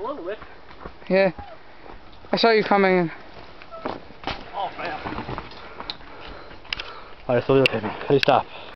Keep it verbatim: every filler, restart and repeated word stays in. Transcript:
a little bit. Yeah. I saw you coming in. Oh, fair. Alright, so we'll take me. Can you stop?